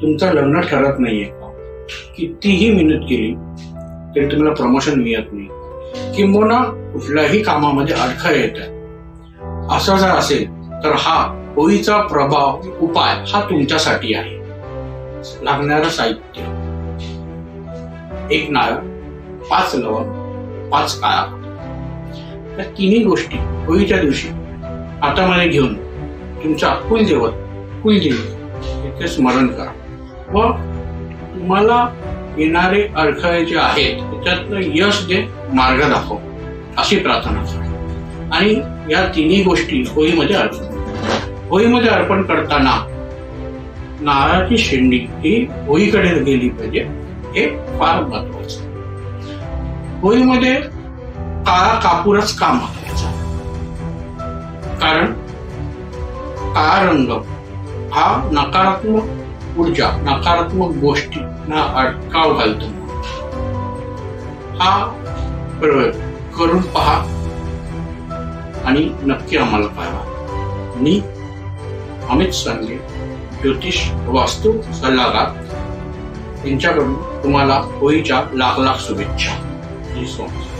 तुमचं लग्न ठरत नाहीये का? कितीही मेहनत केली तरी तुम्हाला प्रमोशन मिळत नाही, किंबहुना कुठल्याही कामामध्ये अडथळे येतात, असं जर असेल तर हा होळीचा प्रभाव उपाय हा तुमच्यासाठी आहे. लागणारं साहित्य: 1 नारळ, 5 लवंग, 5 काळा. या तिन्ही गोष्टी होळीच्या दिवशी हातामध्ये घेऊन तुमच्या कुलदेवी इथे स्मरण करा व तुम्हाला येणारे अडथळे जे आहेत त्याच्यातनं यश दे, मार्ग दाखव अशी प्रार्थना करा. आणि या तिन्ही गोष्टी होळीमध्ये अर्पण करताना नारळाची शेंडी ही होळीकडे गेली पाहिजे, हे फार महत्वाचं. होळीमध्ये काळा कापूरच का महत्वाचा? कारण काळा रंग हा नकारात्मक ऊर्जा, नकारात्मक गोष्टी ना अटकाव घालतो. हा प्रयोग करून पहा आणि नक्की आम्हाला कळवा. मी अमित सांगे, ज्योतिष वास्तू सल्लागार, यांच्याकडून तुम्हाला होळीच्या लाख लाख शुभेच्छा.